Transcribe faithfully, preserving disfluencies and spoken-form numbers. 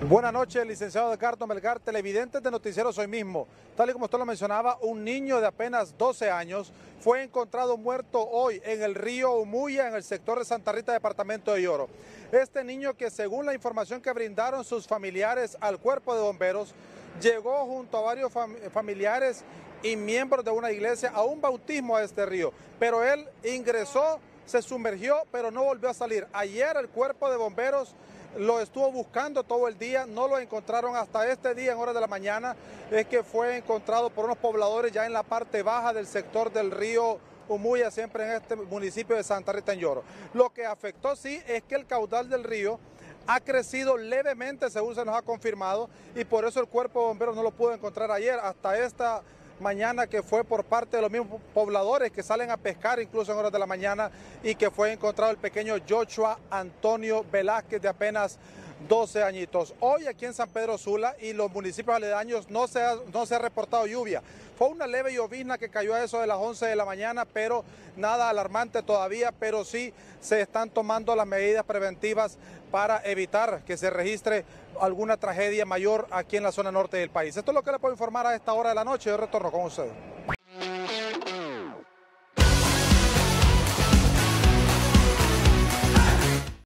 Buenas noches, licenciado Edgardo Melgar, televidentes de Noticieros Hoy Mismo. Tal y como usted lo mencionaba, un niño de apenas doce años fue encontrado muerto hoy en el río Umuya, en el sector de Santa Rita, departamento de Yoro. Este niño, que según la información que brindaron sus familiares al cuerpo de bomberos, llegó junto a varios fam familiares y miembros de una iglesia a un bautismo a este río, pero él ingresó, se sumergió, pero no volvió a salir. Ayer el cuerpo de bomberos lo estuvo buscando todo el día, no lo encontraron hasta este día en horas de la mañana, es que fue encontrado por unos pobladores ya en la parte baja del sector del río Umuya, siempre en este municipio de Santa Rita en Yoro. Lo que afectó sí es que el caudal del río ha crecido levemente, según se nos ha confirmado, y por eso el cuerpo de bomberos no lo pudo encontrar ayer, hasta esta mañana, que fue por parte de los mismos pobladores que salen a pescar incluso en horas de la mañana, y que fue encontrado el pequeño Joshua Antonio Velázquez, de apenas doce añitos. Hoy aquí en San Pedro Sula y los municipios aledaños no se ha, no se ha reportado lluvia. Fue una leve llovizna que cayó a eso de las once de la mañana, pero nada alarmante todavía, pero sí se están tomando las medidas preventivas para evitar que se registre alguna tragedia mayor aquí en la zona norte del país. Esto es lo que le puedo informar a esta hora de la noche. Yo retorno con usted.